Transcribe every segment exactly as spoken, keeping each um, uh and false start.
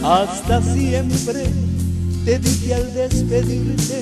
Hasta siempre, te dije al despedirte,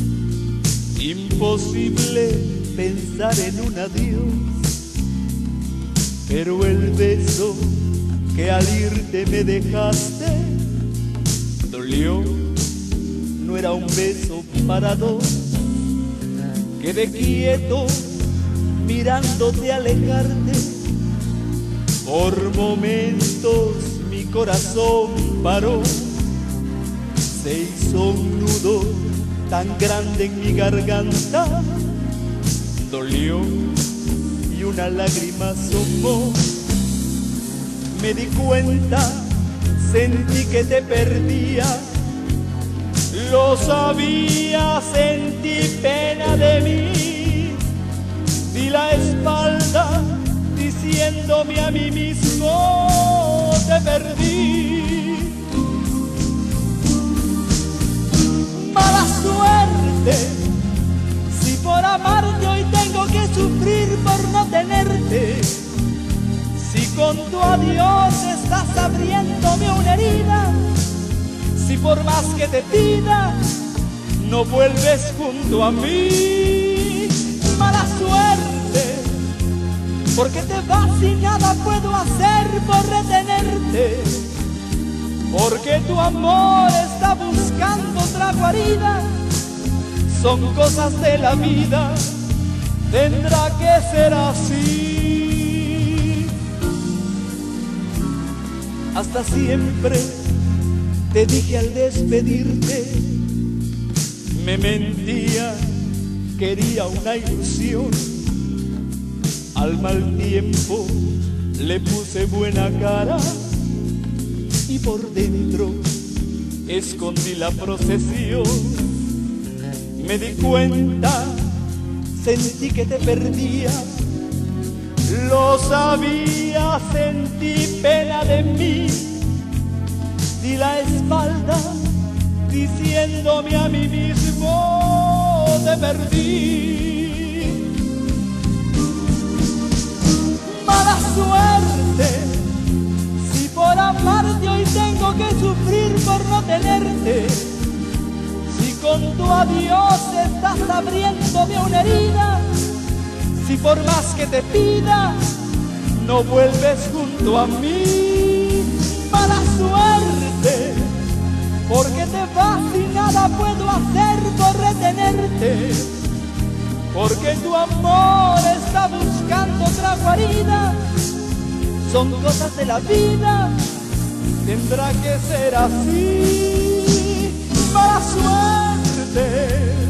imposible pensar en un adiós, pero el beso que al irte me dejaste dolió, no era un beso para dos. Quedé quieto mirándote alejarte, por momentos mi corazón paró, se hizo un nudo tan grande en mi garganta, dolió y una lágrima asomó. Me di cuenta, sentí que te perdía, lo sabía, sentí pena de mí, di la espalda diciéndome a mí mismo te perdí. Mala suerte, si por amarte hoy tengo que sufrir por no tenerte, si con tu adiós estás abriéndome una herida, si por más que te pida no vuelves junto a mí. Mala suerte, porque te vas y nada puedo hacer por retenerte, porque tu amor está buscando otra guarida. Son cosas de la vida, tendrá que ser así. Hasta siempre, te dije al despedirte, me mentía, quería una ilusión. Al mal tiempo le puse buena cara y por dentro escondí la procesión. Me di cuenta, sentí que te perdía, lo sabía, sentí pena de mí, di la espalda diciéndome a mí mismo te perdí. Mala suerte, si por amarte hoy tengo que sufrir por no tenerte, si con tu adiós estás abriéndome una herida, si por más que te pida no vuelves junto a mí. Mala suerte, porque te vas y nada puedo hacer por retenerte, porque tu amor está buscando otra guarida. Son cosas de la vida, tendrá que ser así. Mala suerte,